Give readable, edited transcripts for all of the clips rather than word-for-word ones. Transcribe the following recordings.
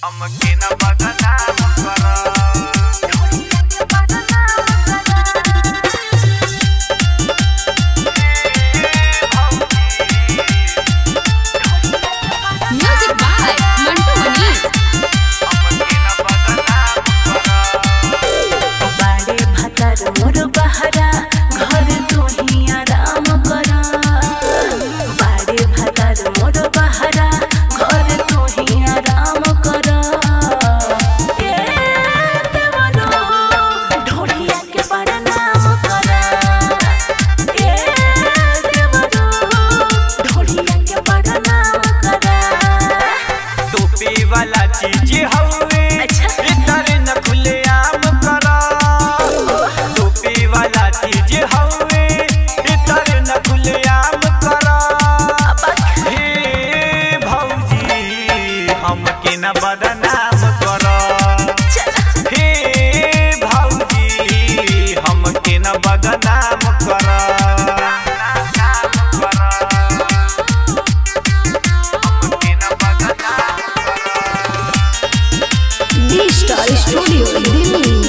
हमके न बदनाम करा। वाला चीज हवे इधर न खुले आम करा। टोपी वाला चीज हवे इधर न खुले आम करा। हे भौजी हमके न बदनाम करा। हे भौजी हमके न बदनाम करा। स्टूडियो दिल्ली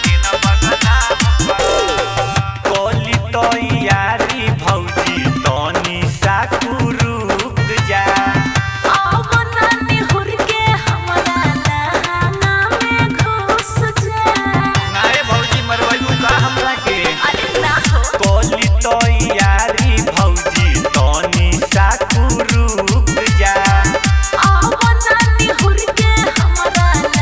कोली तो यारी भौजी तोनी साकू रुक जा। अब नानी हुर के हमरा लहंगा में घुस जा। नारे भौजी मरवाई का हमरा के। अरे ना हो कोली तो यारी भौजी तोनी साकू रुक जा। अब नानी हुर के हमरा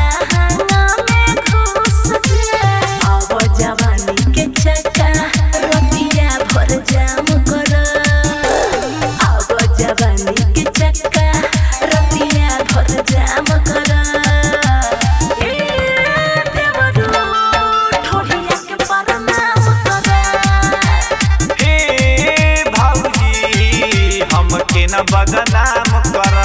जवानी के चक्का रतिया भर जाम कर। अब जवानी के चक्का रतिया भर जाम कर। देवरू ठोहिया के प्रणाम कर। हे भौजी हमके न बदनाम करा।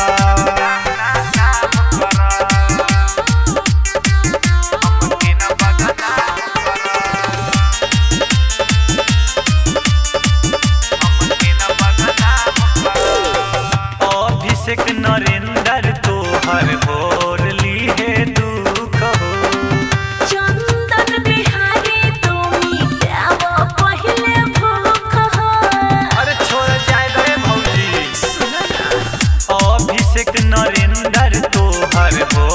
नरेंद्र तोहर भोर ली है दुख हो। चंदन बिहारी तुमी देव पहले भूख हो। अरे छोड़ जाए रे भौजी। अभिषेक नरेंद्र तोहर भोर